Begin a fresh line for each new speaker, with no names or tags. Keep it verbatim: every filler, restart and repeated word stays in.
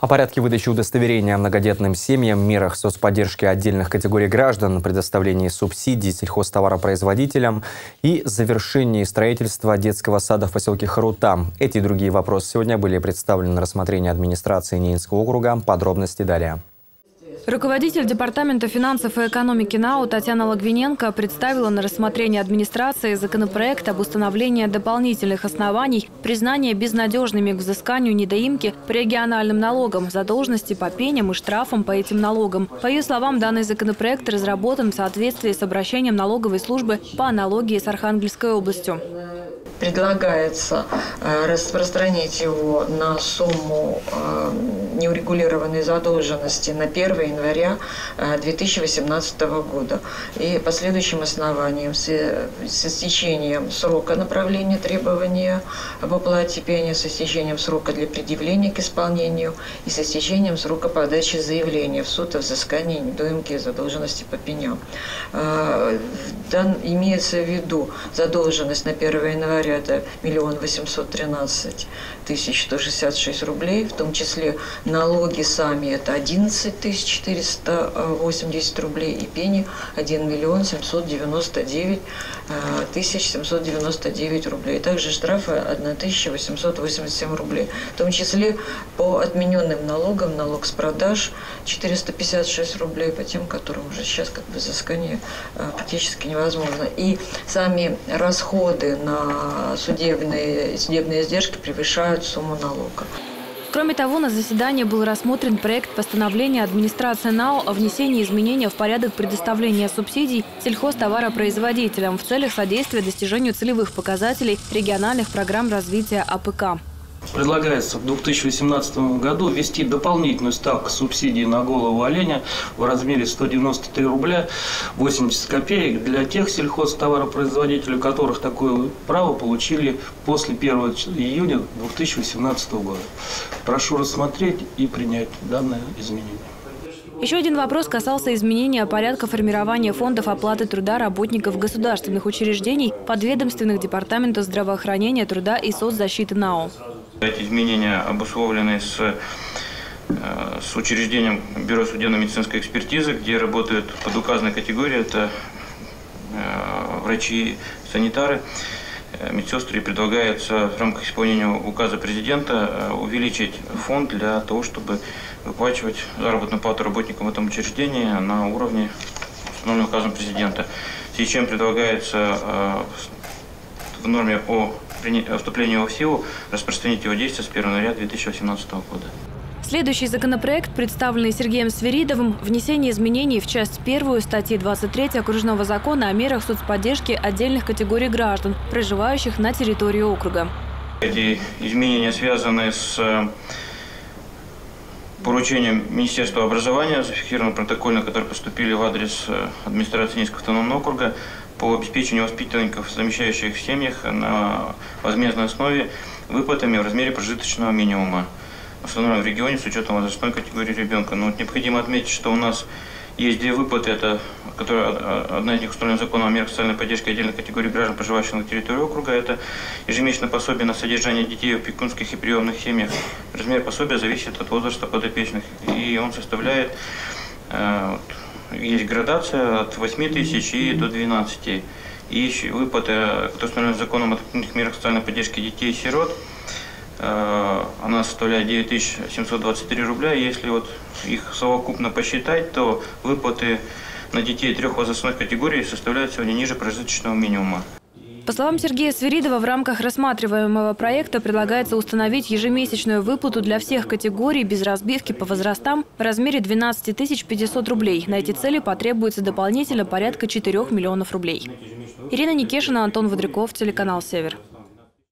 О порядке выдачи удостоверения многодетным семьям, мерах соцподдержки отдельных категорий граждан, предоставлении субсидий сельхозтоваропроизводителям и завершении строительства детского сада в поселке Харута. Эти и другие вопросы сегодня были представлены на рассмотрение администрации Ненецкого округа. Подробности далее.
Руководитель Департамента финансов и экономики НАУ Татьяна Логвиненко представила на рассмотрение администрации законопроект об установлении дополнительных оснований признания безнадежными к взысканию недоимки по региональным налогам, задолженности по пеням и штрафам по этим налогам. По ее словам, данный законопроект разработан в соответствии с обращением налоговой службы по аналогии с Архангельской областью.
Предлагается распространить его на сумму неурегулированной задолженности на первое января две тысячи восемнадцатого года. И по следующим основаниям, с истечением срока направления требования об оплате пени, с истечением срока для предъявления к исполнению и с истечением срока подачи заявления в суд о взыскании недоимки и задолженности по пеням. Имеется в виду задолженность на первое января это миллион восемьсот тринадцать тысяч сто шестьдесят шесть рублей, в том числе налоги сами это одиннадцать тысяч четыреста восемьдесят рублей и пени один миллион семьсот девяносто девять тысяч семьсот девяносто девять рублей. Также штрафы тысяча восемьсот восемьдесят семь рублей. В том числе по отмененным налогам, налог с продаж четыреста пятьдесят шесть рублей, по тем, которым уже сейчас как бы взыскание практически невозможно. И сами расходы на судебные, судебные издержки превышают сумму налога.
Кроме того, на заседании был рассмотрен проект постановления администрации НАУ о внесении изменений в порядок предоставления субсидий сельхозтоваропроизводителям в целях содействия достижению целевых показателей региональных программ развития А П К.
Предлагается в две тысячи восемнадцатом году ввести дополнительную ставку субсидии на голову оленя в размере сто девяносто три рубля восемьдесят копеек для тех сельхозтоваропроизводителей, у которых такое право получили после первого июня две тысячи восемнадцатого года. Прошу рассмотреть и принять данное изменение.
Еще один вопрос касался изменения порядка формирования фондов оплаты труда работников государственных учреждений, подведомственных департаментов здравоохранения, труда и соцзащиты НАУ.
Эти изменения обусловлены с, с учреждением Бюро судебно-медицинской экспертизы, где работают под указанной категорией, это врачи, санитары, медсестры. Предлагается в рамках исполнения указа президента увеличить фонд для того, чтобы выплачивать заработную плату работникам в этом учреждении на уровне, установленном указом президента. В связи с чем предлагается в норме о вступлении в силу распространить его действие с первого января две тысячи восемнадцатого года.
Следующий законопроект, представленный Сергеем Свиридовым, внесение изменений в часть первую статьи двадцать три окружного закона о мерах соцподдержки отдельных категорий граждан, проживающих на территории округа.
Эти изменения связаны с поручением Министерства образования, зафиксированным протокольно, которые поступили в адрес администрации Ненецкого автономного округа, по обеспечению воспитанников, замещающих в семьях на возмездной основе выплатами в размере прожиточного минимума, установленного в регионе с учетом возрастной категории ребенка. Но вот необходимо отметить, что у нас есть две выплаты, это, которые, одна из них установлена законом о мерах социальной поддержки отдельных категорий граждан, проживающих на территории округа. Это ежемесячное пособие на содержание детей в опекунских и приемных семьях. Размер пособия зависит от возраста подопечных, и он составляет, есть градация от восьми тысяч и до двенадцати. И выплата, которая установлена законом о мерах социальной поддержки детей и сирот, она составляет девять тысяч семьсот двадцать три рубля. Если вот их совокупно посчитать, то выплаты на детей трех возрастных категорий составляют сегодня ниже прожиточного минимума.
По словам Сергея Свиридова, в рамках рассматриваемого проекта предлагается установить ежемесячную выплату для всех категорий без разбивки по возрастам в размере двенадцати тысяч пятисот рублей. На эти цели потребуется дополнительно порядка четырёх миллионов рублей. Ирина Никешина, Антон Водряков, телеканал «Север».